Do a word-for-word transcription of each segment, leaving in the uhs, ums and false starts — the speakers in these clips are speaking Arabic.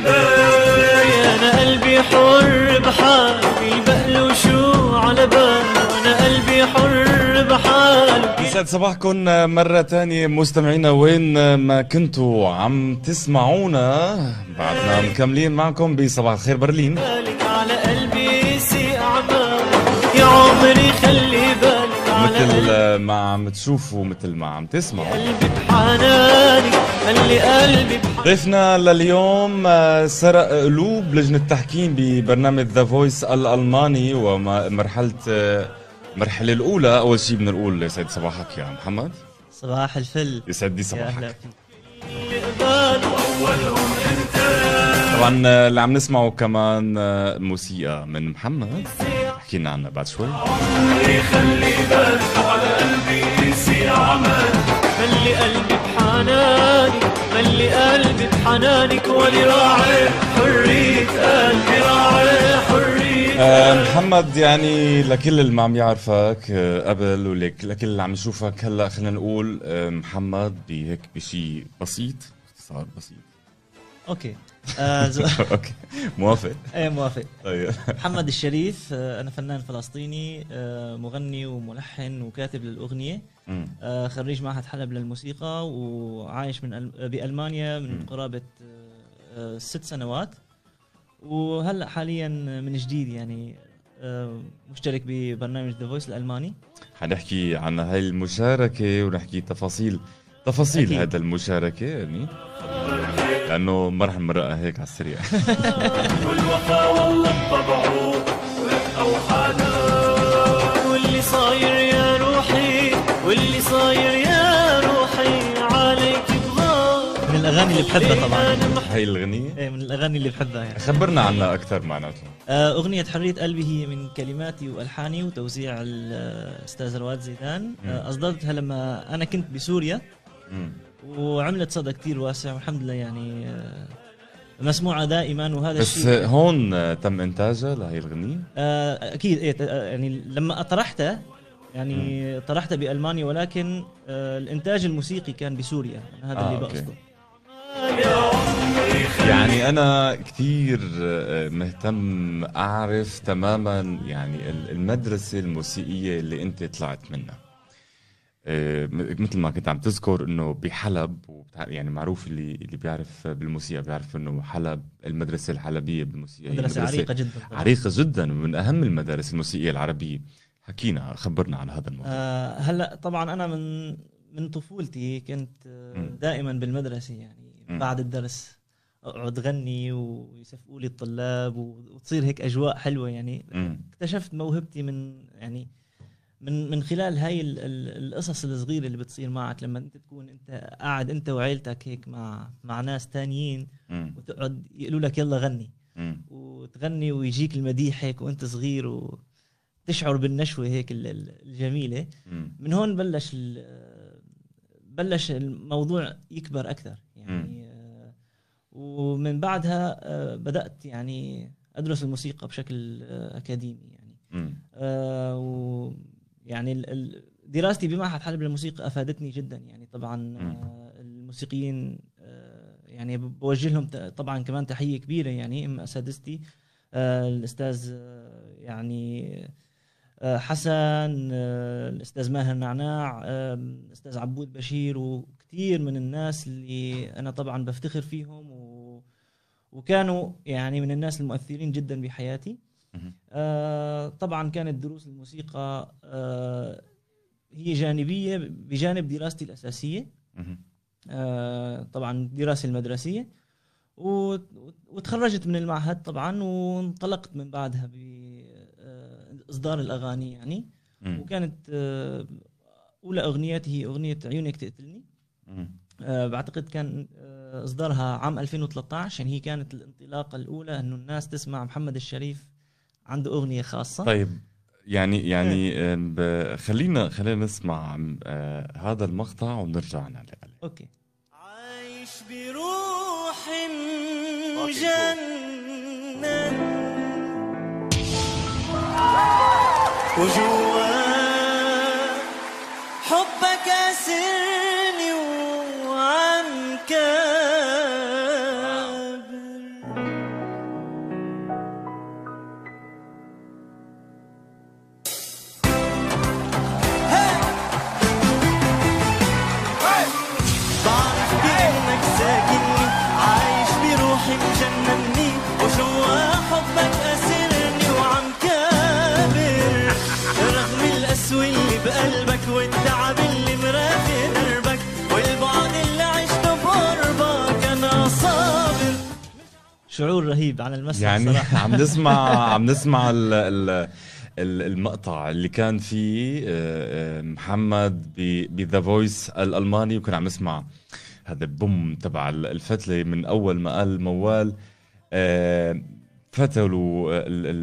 بالي أنا قلبي حر بحالي بقلو شو على بالي أنا قلبي حر بحالي. يسعد صباحكم مرة تانية مستمعينا وين ما كنتوا عم تسمعونا، بعدنا مكملين معكم بصباح الخير برلين. بالك على قلبي سي أعمال يا عمري خلي بالك مثل ما عم تشوفوا مثل ما عم تسمعوا قلبي بحنانك خلي قلبي بحنانك. ضيفنا لليوم سرق قلوب لجنة التحكيم ببرنامج ذا فويس الألماني ومرحلة المرحلة الأولى. أول شيء بدنا نقول يسعد صباحك يا محمد. صباح الفل. يسعد لي صباحك. طبعا اللي عم نسمعه كمان موسيقى من محمد، احكي لنا عنها بعد شوي. عمري خلي بالك على قلبي سي أعمال خلي قلبي بحنانك خلي قلبي بحنانك ولي راعي حرية قلبي راعي حرية. أه محمد، يعني لكل اللي ما عم يعرفك أه قبل ولك لكل اللي عم يشوفك هلا، خلينا نقول أه محمد بهيك بشيء بسيط، اختصار بسيط. اوكي آه زو... اوكي موافق؟ ايه موافق. طيب محمد الشريف، آه انا فنان فلسطيني، آه مغني وملحن وكاتب للاغنيه، آه خريج معهد حلب للموسيقى وعايش من أل... بالمانيا من قرابه آه ست سنوات، وهلا حاليا من جديد يعني آه مشترك ببرنامج ذا فويس الالماني. حنحكي عن هاي المشاركه ونحكي تفاصيل تفاصيل أكيد. هذا المشاركه يعني لأنه ما رح نمرقها هيك على السريع. والوفا والله بطبعه ولك أو حدا واللي صاير يا روحي واللي صاير يا روحي عليك بغار. من الأغاني اللي بحبها طبعا هاي الأغنية؟ ايه من الأغاني اللي بحبها يعني. خبرنا عنها أكثر معناتها. آه أغنية حرية قلبي هي من كلماتي وألحاني وتوزيع الأستاذ رواد زيدان. آه أصدرتها لما أنا كنت بسوريا م. وعملت صدى كتير واسع والحمد لله يعني مسموعة دائما، وهذا بس الشيء. بس هون تم إنتاجها لهي الأغنية؟ آه أكيد إيه يعني لما طرحتها يعني م. طرحتها بألمانيا، ولكن آه الإنتاج الموسيقي كان بسوريا، هذا آه اللي بقصده. يعني أنا كتير مهتم أعرف تماما يعني المدرسة الموسيقية اللي أنت طلعت منها. مثل ما كنت عم تذكر انه بحلب يعني معروف اللي اللي بيعرف بالموسيقى بيعرف انه حلب المدرسه الحلبيه بالموسيقى مدرسه, مدرسة عريقه جدا طبعا. عريقه جدا ومن اهم المدارس الموسيقيه العربيه. حكينا خبرنا عن هذا الموضوع. آه هلا طبعا انا من من طفولتي كنت دائما بالمدرسه يعني م. بعد الدرس اقعد غني ويصفقوا لي الطلاب وتصير هيك اجواء حلوه يعني. م. اكتشفت موهبتي من يعني من من خلال هاي القصص الصغيره اللي بتصير معك لما انت تكون انت قاعد انت وعيلتك هيك مع مع ناس تانيين م. وتقعد يقولوا لك يلا غني م. وتغني ويجيك المديح هيك وانت صغير وتشعر بالنشوه هيك الجميله. م. من هون بلش بلش الموضوع يكبر اكثر يعني. م. ومن بعدها بدات يعني ادرس الموسيقى بشكل اكاديمي يعني. م. آه و يعني دراستي بمعهد حلب للموسيقى افادتني جدا يعني. طبعا آه الموسيقيين آه يعني بوجه لهم طبعا كمان تحيه كبيره يعني. اما اساتذتي آه الاستاذ آه يعني آه حسن، آه الاستاذ ماهر نعناع، آه الاستاذ عبود بشير، وكثير من الناس اللي انا طبعا بفتخر فيهم و وكانوا يعني من الناس المؤثرين جدا بحياتي. آه طبعا كانت دروس الموسيقى آه هي جانبية بجانب دراستي الأساسية. آه طبعا دراسة المدرسية، وتخرجت من المعهد طبعا وانطلقت من بعدها بإصدار الأغاني يعني. وكانت آه أولى أغنياتي هي أغنية عيونك تقتلني. آه بعتقد كان آه إصدارها عام ألفين وثلاثة عشر، يعني هي كانت الانطلاقة الأولى إنه الناس تسمع محمد الشريف عنده أغنية خاصة. طيب يعني يعني ب... خلينا خلينا نسمع آه هذا المقطع ونرجع نعلق عليه. اوكي. عايش بروح مجنن وجوا حبك اسرني وعم كابر شعور رهيب على المسرح يعني صراحة. عم نسمع عم نسمع ال ال المقطع اللي كان فيه محمد بذا فويس الألماني، وكنا عم نسمع هذا البوم تبع الفتلة من أول ما قال موال فتلوا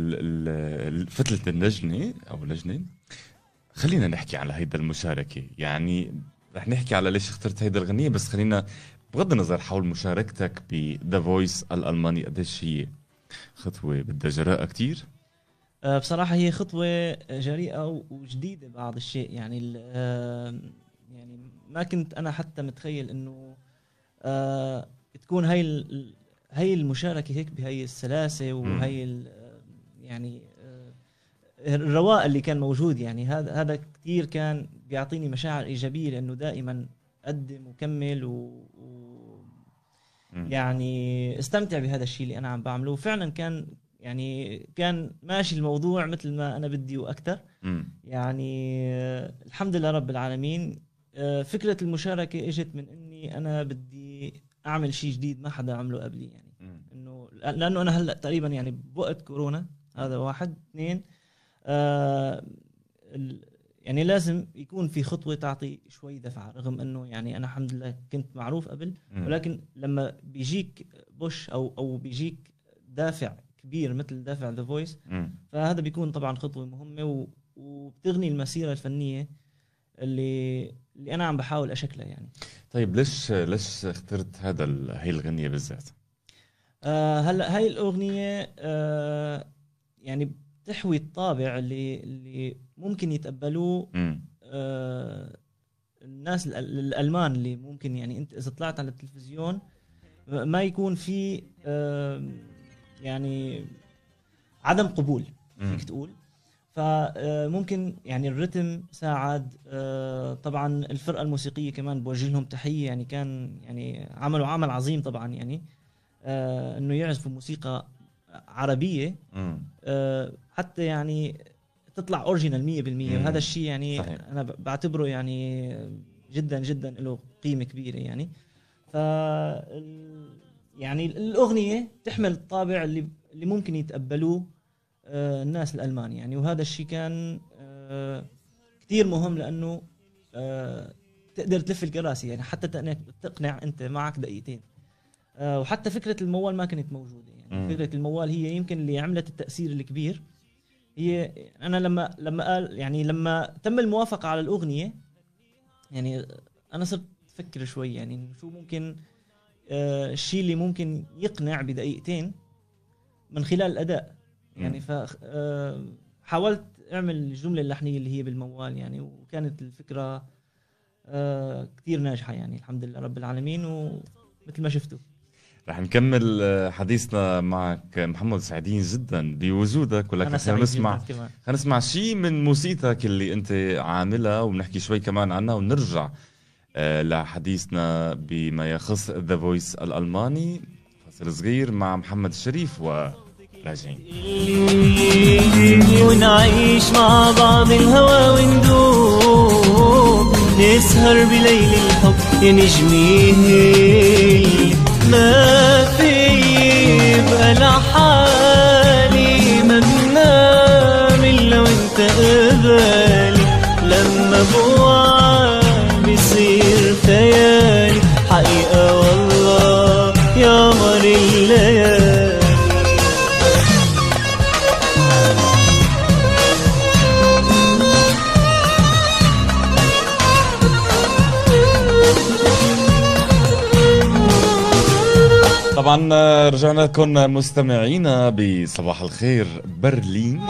فتلة النجنة أو لجنة. خلينا نحكي على هيدا المشاركة، يعني رح نحكي على ليش اخترت هيدا الغنية، بس خلينا بغض النظر حول مشاركتك بذا فويس الألماني، قديش هي خطوة بدها جراءة كتير؟ أه بصراحة هي خطوة جريئة وجديدة بعض الشيء، يعني يعني ما كنت أنا حتى متخيل إنه أه تكون هاي هاي المشاركة هيك بهاي السلاسة وهي يعني أه الرواء اللي كان موجود. يعني هذا هذا كتير كان بيعطيني مشاعر إيجابية، لأنه دائما قدم وكمل و, و يعني استمتع بهذا الشيء اللي أنا عم بعمله. فعلا كان يعني كان ماشي الموضوع مثل ما أنا بدي وأكتر. يعني الحمد لله رب العالمين. فكرة المشاركة اجت من إني أنا بدي أعمل شيء جديد ما حدا عمله قبلي، يعني إنه لأنه أنا هلأ تقريبا يعني بوقت كورونا، هذا واحد. اثنين آه يعني لازم يكون في خطوة تعطي شوي دفعة، رغم إنه يعني أنا الحمد لله كنت معروف قبل، ولكن لما بيجيك بوش أو أو بيجيك دافع كبير مثل دافع ذا فويس، فهذا بيكون طبعا خطوة مهمة وبتغني المسيرة الفنية اللي اللي أنا عم بحاول أشكلها يعني. طيب ليش ليش اخترت هذا هاي الغنية بالذات؟ آه هلا هاي الأغنية آه يعني تحوي الطابع اللي اللي ممكن يتقبلوه آه الناس الألمان، اللي ممكن يعني أنت إذا طلعت على التلفزيون ما يكون في آه يعني عدم قبول فيك تقول. فممكن يعني الرتم ساعد. طبعا الفرقة الموسيقية كمان بوجه لهم تحية، يعني كان يعني عملوا عمل عظيم طبعا، يعني انه يعزفوا موسيقى عربية حتى يعني تطلع اوريجينال مية بالمية، وهذا الشيء يعني صحيح. انا بعتبره يعني جدا جدا له قيمة كبيرة يعني. ف يعني الأغنية تحمل الطابع اللي اللي ممكن يتقبلوه آه الناس الألمان يعني، وهذا الشيء كان آه كتير مهم، لأنه آه تقدر تلف الكراسي يعني حتى تقنع أنت معك دقيقتين. آه وحتى فكرة الموال ما كانت موجودة يعني. م. فكرة الموال هي يمكن اللي عملت التأثير الكبير. هي أنا لما لما قال يعني لما تم الموافقة على الأغنية، يعني أنا صرت أفكر شوي يعني شو ممكن آه الشيء اللي ممكن يقنع بدقيقتين من خلال الأداء يعني. فحاولت أعمل الجملة اللحنية اللي هي بالموال يعني، وكانت الفكرة آه كتير ناجحة يعني الحمد لله رب العالمين. ومثل ما شفتوا رح نكمل حديثنا معك محمد، سعيدين جدا بوجودك، ولكن خلينا نسمع خلينا نسمع شيء من موسيقتك اللي انت عاملها ونحكي شوي كمان عنها، ونرجع لحديثنا بما يخص ذا فويس الألماني. فاصل صغير مع محمد الشريف وراجعين. ونعيش مع بعض الهوى وندوب، نسهر بليل الحب يا نجمي، ما في يبقى لحالي، ما بنام إلا وانت قبالي، لما بوعى بيصير خيالي حقيقة والله يا مر الليالي. طبعا رجعنا لكم مستمعينا بصباح الخير برلين،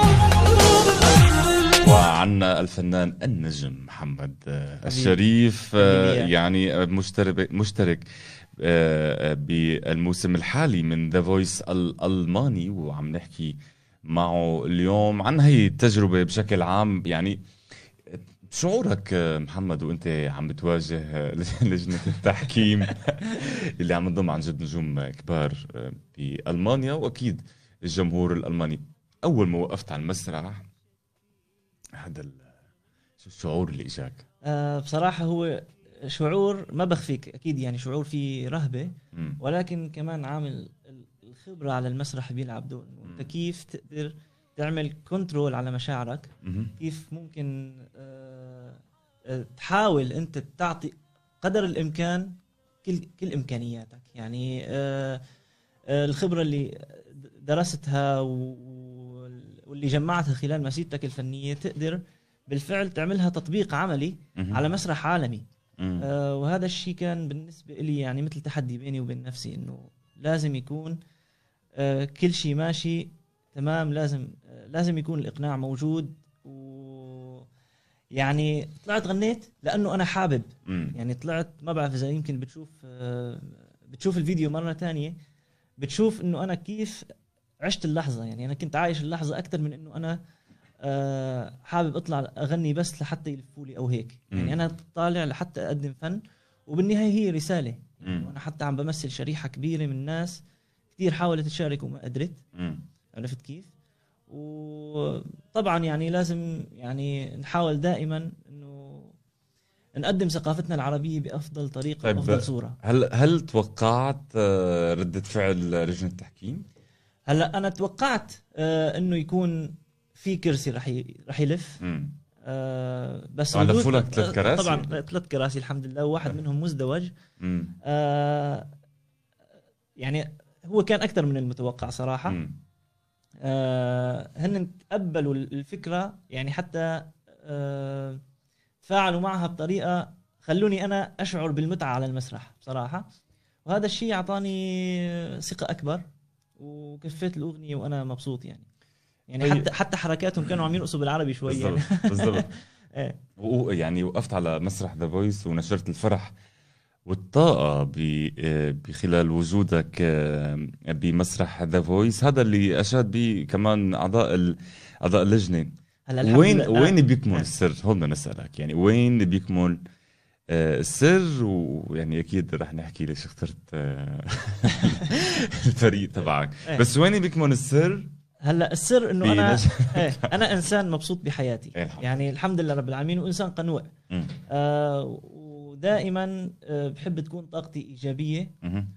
وعنا الفنان النجم محمد الشريف، يعني مشترك مشترك بالموسم الحالي من ذا فويس الألماني، وعم نحكي معه اليوم عن هي التجربة بشكل عام. يعني شعورك محمد وانت عم بتواجه لجنة التحكيم اللي عم تضم عن جد نجوم كبار بألمانيا وأكيد الجمهور الألماني، أول ما وقفت على المسرح هذا شو الشعور اللي إجاك؟ أه بصراحة هو شعور ما بخفيك أكيد، يعني شعور فيه رهبة، ولكن كمان عامل الخبره على المسرح بيلعب دور. انت كيف تقدر تعمل كنترول على مشاعرك، كيف ممكن أه تحاول انت تعطي قدر الامكان كل كل امكانياتك. يعني أه الخبره اللي درستها واللي جمعتها خلال مسيرتك الفنيه تقدر بالفعل تعملها تطبيق عملي على مسرح عالمي. آه وهذا الشيء كان بالنسبه لي يعني مثل تحدي بيني وبين نفسي، انه لازم يكون آه كل شيء ماشي تمام، لازم آه لازم يكون الاقناع موجود. و يعني طلعت غنيت لانه انا حابب. مم. يعني طلعت ما بعرف اذا يمكن بتشوف آه بتشوف الفيديو مره تانية، بتشوف انه انا كيف عشت اللحظه. يعني انا كنت عايش اللحظه اكثر من انه انا أه حابب اطلع اغني بس لحتى يلفوا لي او هيك. مم. يعني انا طالع لحتى اقدم فن، وبالنهايه هي رساله. مم. وانا حتى عم بمثل شريحه كبيره من الناس كثير حاولت تشارك وما قدرت. مم. عرفت كيف؟ وطبعا يعني لازم يعني نحاول دائما انه نقدم ثقافتنا العربيه بافضل طريقه طيب، وافضل صوره. هل هل توقعت آه، ردة فعل لجنة التحكيم؟ هلا انا توقعت آه انه يكون في كرسي رح ي... رح يلف. مم. آه بس طبعاً ردود- لفوا لك ثلاث كراسي؟ طبعا ثلاث كراسي الحمد لله، وواحد منهم مزدوج. مم. آه يعني هو كان اكثر من المتوقع صراحه. مم. آه هن تقبلوا الفكره، يعني حتى آه تفاعلوا معها بطريقه خلوني انا اشعر بالمتعه على المسرح بصراحه. وهذا الشيء اعطاني ثقه اكبر، وكفيت الاغنيه وانا مبسوط. يعني يعني طيب. حتى حتى حركاتهم كانوا عم يرقصوا بالعربي شوي يعني. بالضبط بالضبط. إيه. و- يعني وقفت على مسرح ذا فويس ونشرت الفرح والطاقة ب- آه، بخلال وجودك آه، بمسرح ذا فويس. هذا اللي أشاد به كمان أعضاء ال- أعضاء اللجنة. هلا الحمد وين لله. وين أنا- بيكمن آه. السر؟ هون بدنا نسألك، يعني وين بيكمن آه، السر؟ ويعني أكيد رح نحكي ليش اخترت آه، الفريق تبعك، إيه. بس وين بيكمن السر؟ هلا السر انه انا بنج- ايه انا انسان مبسوط بحياتي. إيه الحمد يعني الحمد لله رب العالمين، وانسان قنوع. مم. آه ودائما آه بحب تكون طاقتي ايجابيه، مهم.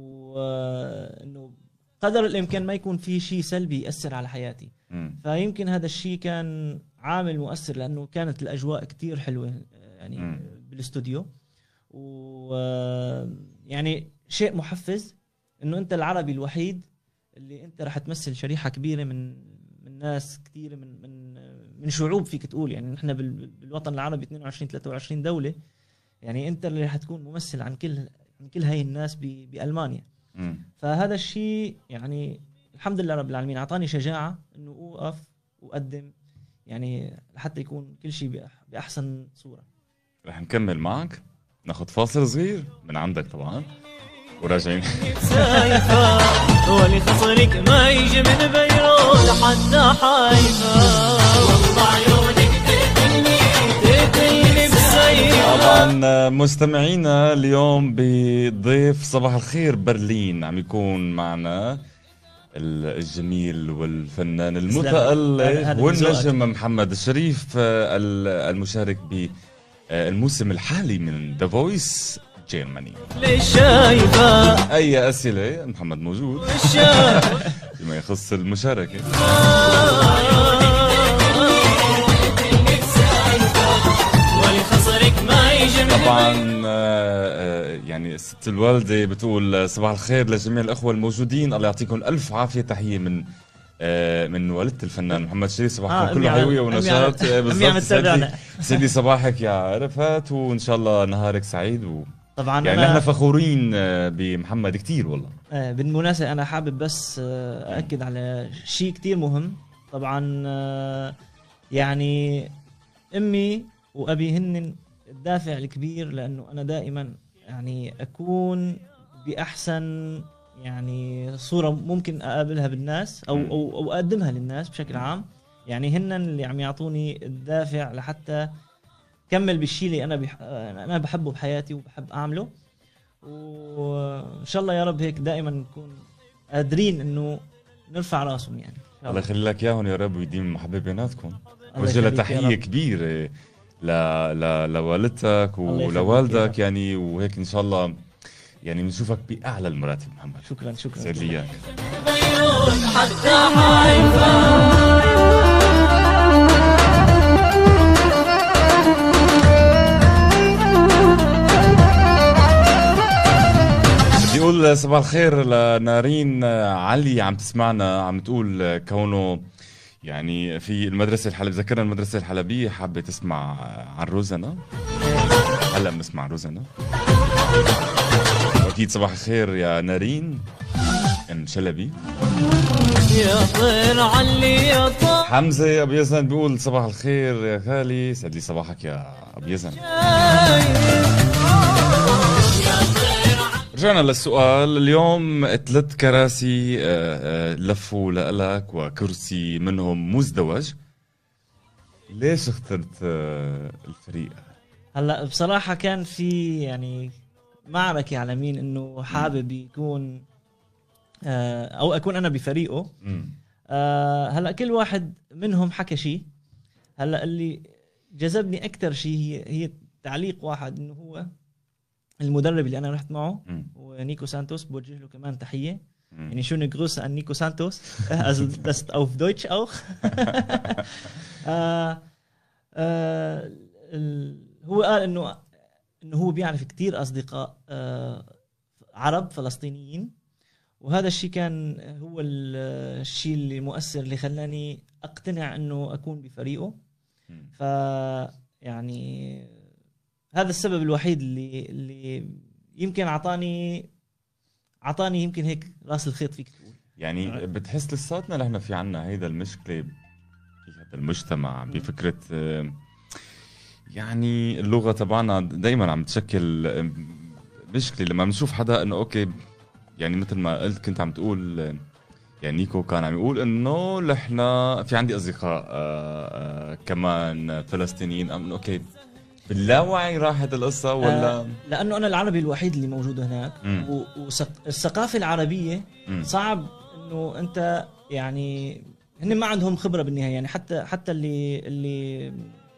وانه قدر الامكان ما يكون في شيء سلبي ياثر على حياتي. مم. فيمكن هذا الشيء كان عامل مؤثر، لانه كانت الاجواء كتير حلوه آه، يعني مم. بالاستوديو. و آه، يعني شيء محفز انه انت العربي الوحيد اللي انت رح تمثل شريحه كبيره من من ناس كثيره من من من شعوب، فيك تقول. يعني نحن بال- بالوطن العربي اثنين وعشرين ثلاثة وعشرين دوله، يعني انت اللي رح تكون ممثل عن كل عن كل هاي الناس ب- بالمانيا. مم. فهذا الشيء يعني الحمد لله رب العالمين اعطاني شجاعه انه اوقف واقدم، يعني لحتى يكون كل شيء بأح- باحسن صوره. رح نكمل معك، ناخد فاصل صغير من عندك طبعا وراجعين. سايفة ولي خصرك ما يجي من بيروت حتى حايفة، والله عيونك تقتلني تقتلني بسيفة. طبعا مستمعينا اليوم بضيف صباح الخير برلين عم يكون معنا الجميل والفنان هذا- المتألق هذا من والنجم محمد الشريف، آه، المشارك بالموسم الحالي من ذا فويس جيرماني. ليش شايفة اي اسئله محمد موجود الشايفة فيما يخص المشاركه. ولي خصرك ما يجي من طبعا آه، آه، يعني ست الوالده بتقول صباح الخير لجميع الاخوه الموجودين، الله يعطيكم الف عافيه. تحيه من آه، من والدة الفنان محمد شريف، صباحكم آه، كله أمي عم- حيويه أمي ونشاط. عم- آه، أمي عم بالضبط. يسعد لي- تتابعنا. يسعد لي صباحك يا عرفات، وان شاء الله نهارك سعيد. و... طبعا يعني أنا نحن فخورين آه، بمحمد كتير والله. آه، بالمناسبة أنا حابب بس آه، أأكد على شيء كتير مهم. طبعا آه، يعني أمي وأبي هن الدافع الكبير، لأنه أنا دائما يعني أكون بأحسن يعني صورة ممكن أقابلها بالناس أو, أو, أو أقدمها للناس بشكل عام. يعني هن اللي عم يعطوني الدافع لحتى كمل بالشيء اللي أنا بح... أنا بحبه بحياتي وبحب أعمله. وان شاء الله يا رب هيك دائما نكون قادرين انه نرفع راسهم. يعني إن شاء الله يخلي لك اياهم يا رب ويديم المحبه بيناتكم. الله وجه لها يخليك يا تحيه رب. كبيره ل... ل... لوالدتك الله يخليك يا ولوالدك رب. يعني، وهيك ان شاء الله يعني بنشوفك باعلى المراتب محمد. شكرا شكرا. سعد لي اياك. حتى حيفا. بدي اقول صباح الخير لنارين علي عم تسمعنا، عم تقول كونه يعني في المدرسة الحلبية، ذكرنا المدرسة الحلبية، حابة تسمع عن روزنا. هلا بنسمع روزنا. واكيد صباح الخير يا نارين ام شلبي. يا طير علي يا طير. حمزة ابو يزن بيقول صباح الخير يا خالي، سعد لي صباحك يا ابو يزن. رجعنا للسؤال اليوم. ثلاث كراسي لفوا لك وكرسي منهم مزدوج، ليش اخترت الفريق؟ هلا بصراحة كان في يعني معركة على مين انه حابب يكون او اكون انا بفريقه. أه هلا كل واحد منهم حكى شيء. هلا اللي جذبني اكثر شيء هي هي تعليق واحد انه هو المدرب اللي انا رحت معه، ونيكو سانتوس، بوجه له كمان تحيه. يعني شو نجروس عن نيكو سانتوس also das auf Deutsch auch. آه آه هو قال انه انه هو بيعرف كتير اصدقاء آه عرب فلسطينيين، وهذا الشيء كان هو الشيء اللي مؤثر اللي خلاني اقتنع انه اكون بفريقه. ف يعني هذا السبب الوحيد اللي اللي يمكن اعطاني اعطاني يمكن هيك راس الخيط فيك تقول. يعني بتحس لساتنا نحن في عنا هيدا المشكله في هذا المجتمع بفكره يعني اللغه تبعنا دائما عم تشكل مشكله لما بنشوف حدا انه اوكي، يعني مثل ما قلت كنت عم تقول يعني نيكو كان عم يقول انه نحن في عندي اصدقاء آآ آآ كمان فلسطينيين، انه اوكي باللاوعي راحت القصة ولا؟ آه لأنه أنا العربي الوحيد اللي موجود هناك، والثقافة العربية مم. صعب إنه أنت يعني هن ما عندهم خبرة بالنهاية. يعني حتى حتى اللي اللي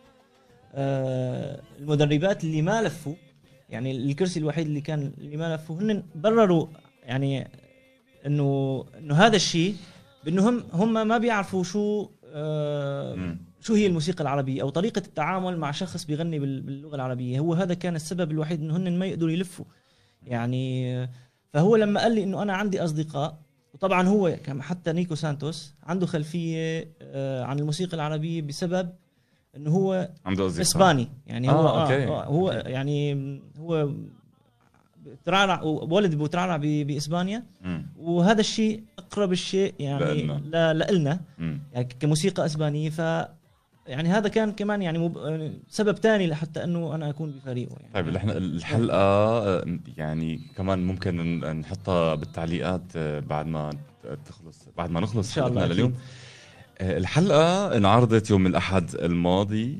آه المدربات اللي ما لفوا، يعني الكرسي الوحيد اللي كان اللي ما لفوا، هن برروا يعني إنه إنه هذا الشيء بإنه هم هم ما بيعرفوا شو آه شو هي الموسيقى العربية أو طريقة التعامل مع شخص بيغني باللغة العربية. هو هذا كان السبب الوحيد إنه هن ما يقدروا يلفوا. يعني فهو لما قال لي إنه أنا عندي أصدقاء، وطبعا هو حتى نيكو سانتوس عنده خلفية عن الموسيقى العربية بسبب إنه هو عنده أصدقاء إسباني. يعني هو آه، أوكي. آه هو أوكي. يعني هو ترعرع ولد بترعرع بإسبانيا، وهذا الشيء أقرب الشيء يعني لنا يعني كموسيقى إسبانية. ف يعني هذا كان كمان يعني مب... سبب تاني لحتى انه انا اكون بفريقه. يعني طيب احنا الحلقه يعني كمان ممكن نحطها بالتعليقات بعد ما تخلص، بعد ما نخلص إن شاء الله لليوم. الحلقه انعرضت يوم الاحد الماضي.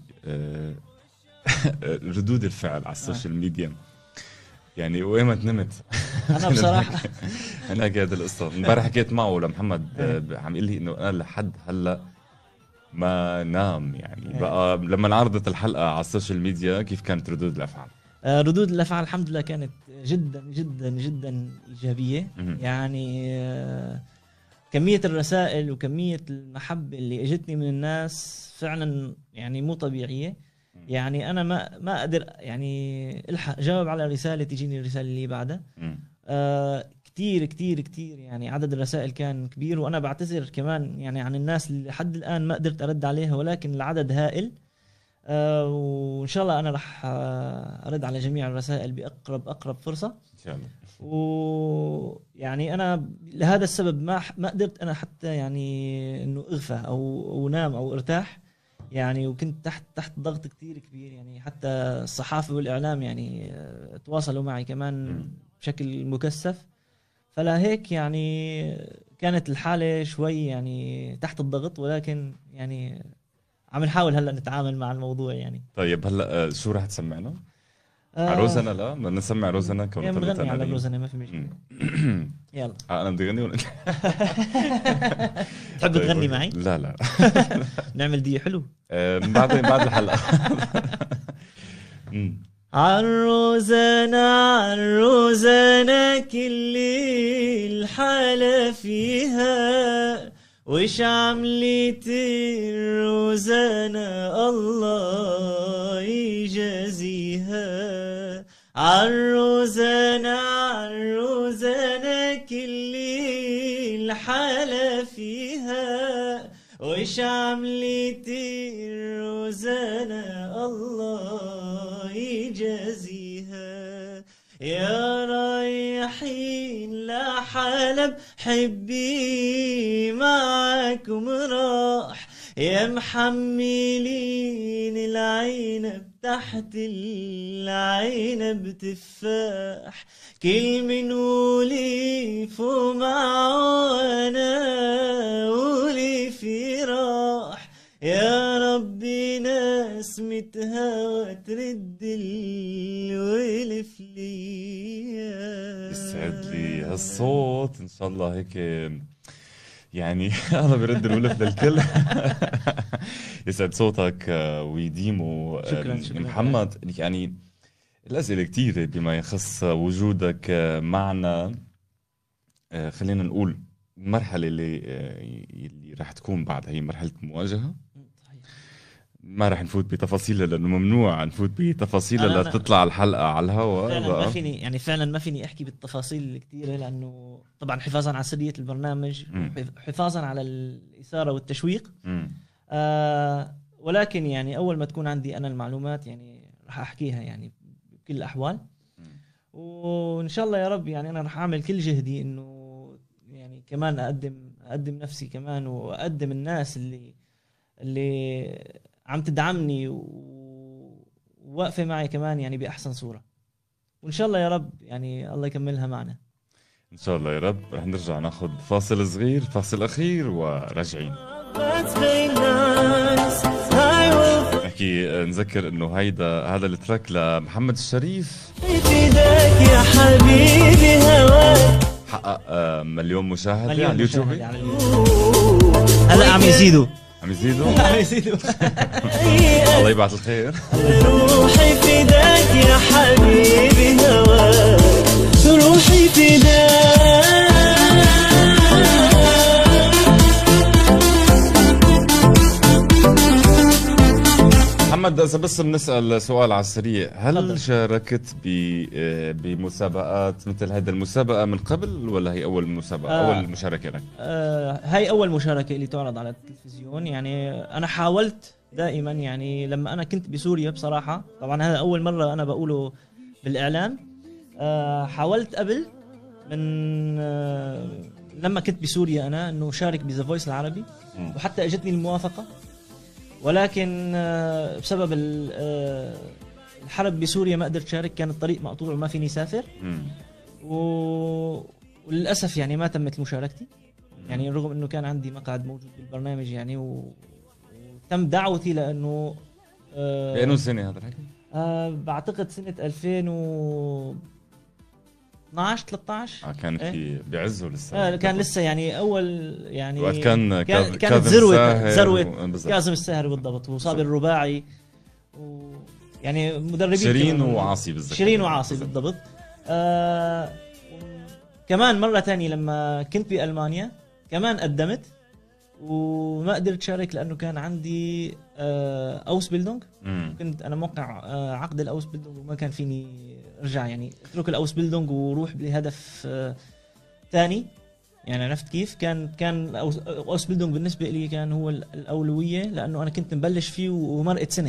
ردود الفعل على السوشيال ميديا يعني وقيمت نمت. انا بصراحه انا قاعد القصه امبارح حكيت معه لمحمد عم يقول لي انه انا لحد هلا ما نام. يعني بقى لما انعرضت الحلقة على السوشيال ميديا كيف كانت ردود الأفعال؟ آه ردود الأفعال الحمد لله كانت جدا جدا جدا إيجابية. يعني آه كمية الرسائل وكمية المحبة اللي اجتني من الناس فعلا يعني مو طبيعية. يعني أنا ما ما أقدر يعني الحق جاوب على رسالة تجيني الرسالة اللي بعدها. آه كتير كتير كتير يعني عدد الرسائل كان كبير، وأنا بعتذر كمان يعني عن الناس اللي لحد الآن ما قدرت أرد عليها، ولكن العدد هائل. آه وإن شاء الله أنا رح أرد على جميع الرسائل بأقرب أقرب فرصة إن شاء الله. ويعني أنا لهذا السبب ما ما قدرت أنا حتى يعني إنه أغفى أو أو نام أو ارتاح يعني، وكنت تحت تحت ضغط كتير كبير. يعني حتى الصحافة والإعلام يعني تواصلوا معي كمان م. بشكل مكثف. فلا هيك يعني كانت الحالة شوي يعني تحت الضغط، ولكن يعني عم نحاول هلا نتعامل مع الموضوع يعني. طيب هلا شو راح تسمعنا؟ آه على روزنا؟ لا بدنا نسمع روزنا كون بنغني على روزنا ما في مشكلة. يلا آه انا بدي اغني ولا تحب تغني معي؟ لا لا نعمل نعمل دي حلو آه بعد بعد الحلقة. عالروزانة عالروزانة كل الحالة فيها، وش عملت الروزانة الله يجازيها. عالروزانة عالروزانة كل الحالة فيها، وش عملت الروزانة الله يجازيها. يا رايحين لحلب حبي معاكم راح، يا محملين العنب تحت العنب تفاح، كل من وليف ومعانا ولي في راح. يا ربي ناس متهوى ترد الولف ليا. يسعد لي هالصوت ان شاء الله هيك يعني الله بيرد الولف للكل. يسعد صوتك ويديمه. شكرا شكرا محمد، يعني الأسئلة كتيرة بما يخص وجودك معنا. خلينا نقول المرحلة اللي اللي راح تكون بعد هي مرحلة المواجهة. ما راح نفوت بتفاصيلها لأنه ممنوع نفوت بتفاصيلها لا تطلع الحلقة على الهواء. فعلا ما فيني يعني فعلا ما فيني أحكي بالتفاصيل الكتيرة، لأنه طبعا حفاظا على سرية البرنامج، م. حفاظا على الإثارة والتشويق. آه ولكن يعني أول ما تكون عندي أنا المعلومات يعني راح أحكيها يعني بكل الأحوال. م. وإن شاء الله يا رب يعني أنا راح أعمل كل جهدي إنه يعني كمان أقدم أقدم نفسي كمان، وأقدم الناس اللي اللي عم تدعمني وواقفة معي كمان يعني بأحسن صورة. وإن شاء الله يا رب يعني الله يكملها معنا إن شاء الله يا رب. رح نرجع ناخد فاصل صغير، فاصل أخير وراجعين نحكي. نذكر إنه هيدا هذا التراك لمحمد الشريف يا حبيبي هواك، حقق مليون مشاهدة على اليوتيوب. هلا عم يزيدوا عم يزيدوا عم يزيدوا الله يبعث الخير. روحي فداك يا حبيبي هواك، روحي فداك. محمد، إذا بس بنسأل سؤال على السريع، هل شاركت بمسابقات مثل هذا المسابقة من قبل ولا هي أول مسابقة؟ آه أول مشاركة لك؟ آه هاي أول مشاركة اللي تعرض على التلفزيون. يعني أنا حاولت دائما، يعني لما أنا كنت بسوريا بصراحة، طبعا هذا أول مرة أنا بقوله بالإعلام. آه حاولت قبل من آه لما كنت بسوريا أنا إنه شارك بذا فويس العربي، وحتى أجتني الموافقة، ولكن بسبب الحرب بسوريا ما قدرت شارك، كان الطريق مقطوع وما فيني سافر. وللأسف يعني ما تمت مشاركتي، يعني رغم أنه كان عندي مقعد موجود بالبرنامج يعني، وتم دعوتي لأنه بأنه سنة هذا الحكي؟ أه بعتقد سنة ألفين واثناشر ثلاثة عشر. آه كان في ايه؟ بعزه لسه. آه كان لسه يعني أول يعني وقت كان كان كانت ذروة ذروة كاظم الساهر بالضبط، وصابر الرباعي، و يعني مدربين شيرين وعاصي بالضبط. شيرين وعاصي بالضبط. آه كمان مرة تانية لما كنت بألمانيا كمان قدمت وما قدرت شارك لأنه كان عندي آه أوس بيلدونج. كنت أنا موقع آه عقد الأوس بيلدونج وما كان فيني أرجع يعني أترك الأوس بيلدونج وروح بهدف آه تاني. يعني عرفت كيف كان كان أوس بيلدونج بالنسبة لي كان هو الأولوية، لأنه أنا كنت مبلش فيه ومرقت سنة.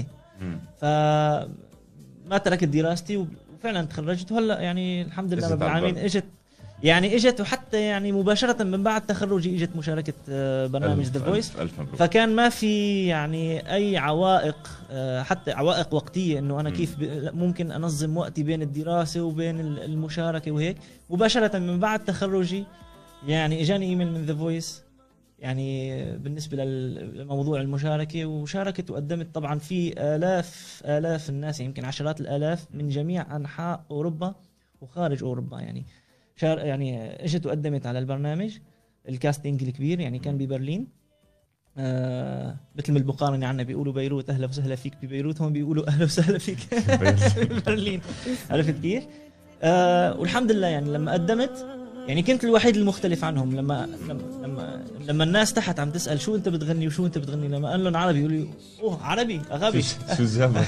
فما تركت دراستي وفعلا تخرجت، وهلا يعني الحمد لله رب العالمين اجت يعني اجت وحتى يعني مباشرة من بعد تخرجي اجت مشاركة برنامج ذا فويس. فكان ما في يعني اي عوائق، حتى عوائق وقتية انه انا كيف ممكن انظم وقتي بين الدراسة وبين المشاركة وهيك. مباشرة من بعد تخرجي يعني اجاني ايميل من ذا فويس يعني بالنسبة للموضوع المشاركة، وشاركت وقدمت. طبعا في آلاف آلاف الناس، يمكن عشرات الآلاف من جميع أنحاء أوروبا وخارج أوروبا يعني شار يعني اجت وقدمت على البرنامج. الكاستينج الكبير يعني كان ببرلين، آه مثل ما المقارنة عنا بيقولوا بيروت أهلا وسهلا فيك ببيروت، هم بيقولوا أهلا وسهلا فيك ببرلين. عرفت كيف؟ آه والحمد لله يعني لما قدمت يعني كنت الوحيد المختلف عنهم. لما لما لما, لما الناس تحت عم تسأل شو أنت بتغني وشو أنت بتغني، لما قال لهم عربي يقولوا أوه عربي أغابي. شو جابك؟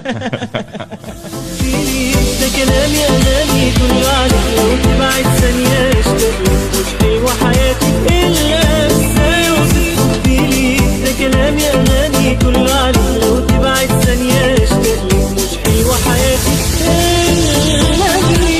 ده كلامي أغاني كل عليك لو تبعد ثانية اشتغل مش حلوة حياتي إلا ازاي وصفت فيلي. ده كلامي أغاني كل عليك لو تبعد ثانية اشتغل مش حلوة حياتي إلا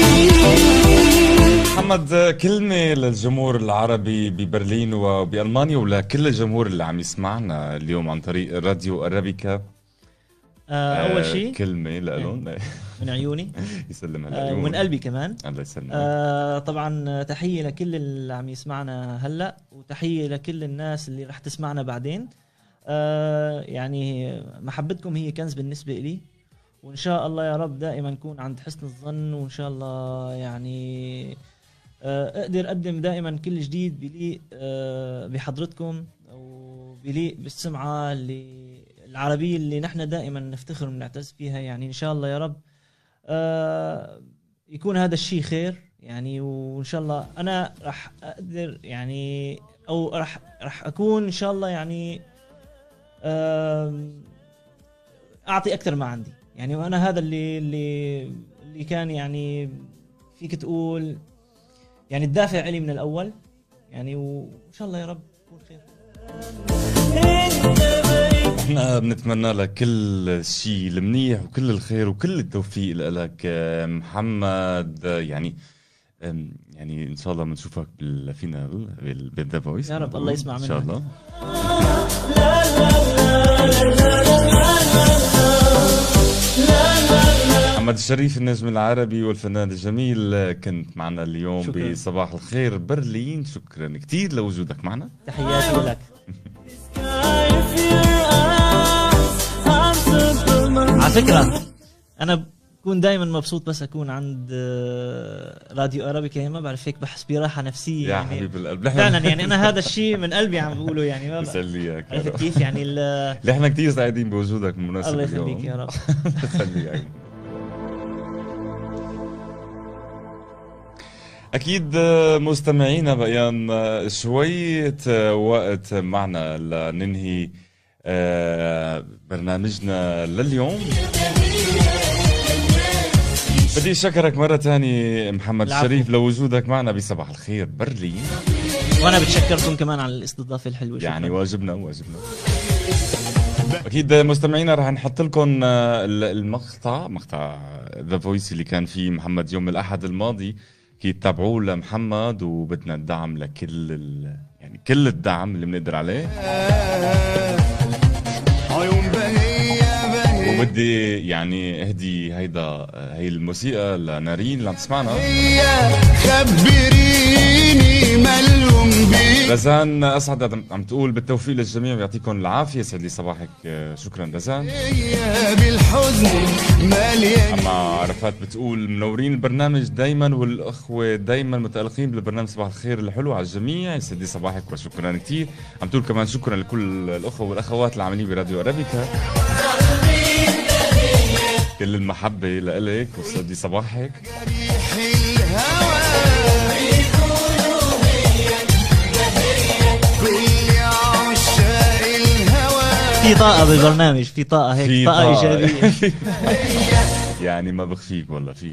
محمد، كلمة للجمهور العربي ببرلين وبألمانيا ولكل الجمهور اللي عم يسمعنا اليوم عن طريق راديو أرابيكا. آه أول شيء كلمة لهم من عيوني يسلم على آه عيوني ومن قلبي كمان. الله يسلمك. آه طبعا تحية لكل اللي عم يسمعنا هلأ، وتحية لكل الناس اللي رح تسمعنا بعدين. آه يعني محبتكم هي كنز بالنسبة لي، وإن شاء الله يا رب دائما نكون عند حسن الظن، وإن شاء الله يعني آه أقدر أقدم دائما كل جديد بليق آه بحضرتكم وبليق بالسمعة اللي العربية اللي نحن دائما نفتخر ونعتز فيها. يعني إن شاء الله يا رب آه يكون هذا الشيء خير يعني، وإن شاء الله أنا رح أقدر يعني أو رح رح أكون إن شاء الله يعني آه أعطي أكثر ما عندي يعني. وأنا هذا اللي اللي اللي كان يعني فيك تقول يعني الدافع لي من الأول يعني، وإن شاء الله يا رب يكون خير. احنا بنتمنى لك كل شيء المنيح وكل الخير وكل التوفيق لك محمد. يعني يعني ان شاء الله بنشوفك بالفينال بالذا فويس يا رب، الله يسمع منك ان شاء الله. محمد الشريف النجم العربي والفنان الجميل كنت معنا اليوم شكرا. بصباح الخير برلين. شكرا كثير لوجودك معنا. تحياتي لك. على فكرة أنا بكون دائما مبسوط بس أكون عند راديو أرابيكا، ما بعرف هيك بحس براحة نفسية يا يعني حبيب القلب فعلا يعني. أنا هذا الشيء من قلبي عم بقوله يعني، ما يسليك. عرفت كيف يعني ال... احنا كثير سعيدين بوجودك بالمناسبة. الله اليوم يخليك يا رب. يسليك. أكيد مستمعينا بقيان شوية وقت معنا لننهي برنامجنا لليوم. بدي أشكرك مرة تانية محمد العفو. الشريف لوجودك معنا بصباح الخير برلين. وأنا بتشكركم كمان على الاستضافة الحلوة. شكرا. يعني واجبنا واجبنا. أكيد مستمعينا رح نحط لكم المقطع مقطع ذا فويس اللي كان فيه محمد يوم الأحد الماضي. أكيد تابعوه لمحمد، وبدنا الدعم لكل ال... يعني كل الدعم اللي بنقدر عليه. وبدي يعني اهدي هيدا هي الموسيقى لنارين اللي عم تسمعنا. خبريني ملوم بي رزان اسعد عم تقول بالتوفيق للجميع ويعطيكم العافيه. يسعد لي صباحك. شكرا رزان. بالحزن مليان. اما عرفات بتقول منورين البرنامج دايما، والاخوه دايما متالقين بالبرنامج صباح الخير الحلو على الجميع. يسعد لي صباحك وشكرا كثير. عم تقول كمان شكرا لكل الاخوه والاخوات اللي عاملين براديو أرابيكا. كل المحبة لإلك ويسعد لي صباحك. في طاقة بالبرنامج، في طاقة هيك، في طاقة طاقة إيجابية. يعني ما بخفيك والله في.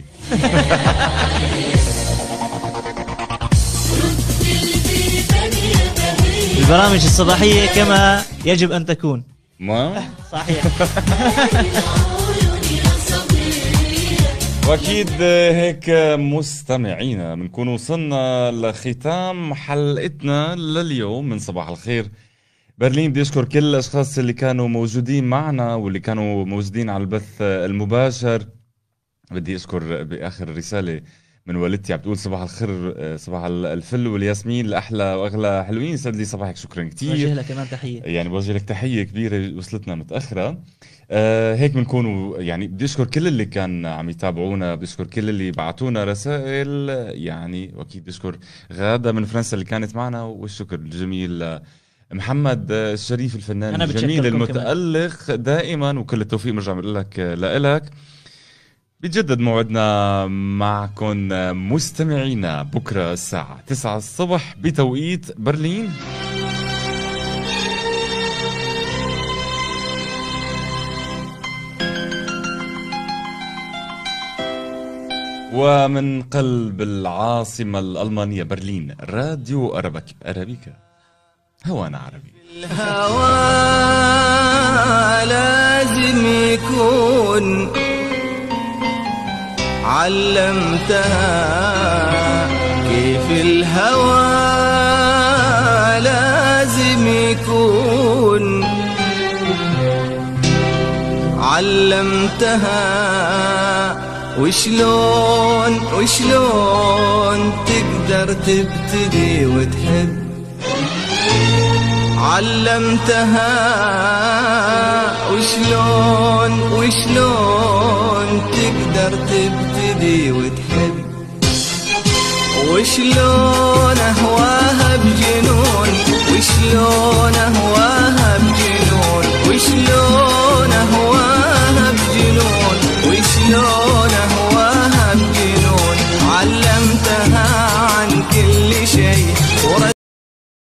البرامج الصباحية كما يجب أن تكون. ما صحيح. واكيد هيك مستمعينا بنكون وصلنا لختام حلقتنا لليوم من صباح الخير برلين. بدي اشكر كل الاشخاص اللي كانوا موجودين معنا واللي كانوا موجودين على البث المباشر. بدي اشكر باخر رساله من والدتي عم تقول صباح الخير، صباح الفل والياسمين الاحلى واغلى حلوين. يسعد لي صباحك. شكرا كثير. وجه لك كمان تحيه. يعني بوجه لك تحيه كبيره وصلتنا متاخره. آه هيك بنكونوا يعني. بدي اشكر كل اللي كان عم يتابعونا، بدي اشكر كل اللي بعتونا رسائل يعني، واكيد بدي اشكر غاده من فرنسا اللي كانت معنا، والشكر الجميل محمد الشريف الفنان أنا الجميل بتشكركم المتألق دائما، وكل التوفيق برجع بقول لك لإلك. بيتجدد موعدنا معكم مستمعينا بكرة الساعة تسعة الصبح بتوقيت برلين. ومن قلب العاصمة الألمانية برلين، راديو أرابيكا أرابيكا هوانا عربي. الهوى لازم يكون علمتها كيف الهوى لازم يكون علمتها وشلون وشلون تقدر تبتدي وتحب علمتها وشلون وشلون تقدر تبتدي وتحب وشلون اهواها بجنون وشلون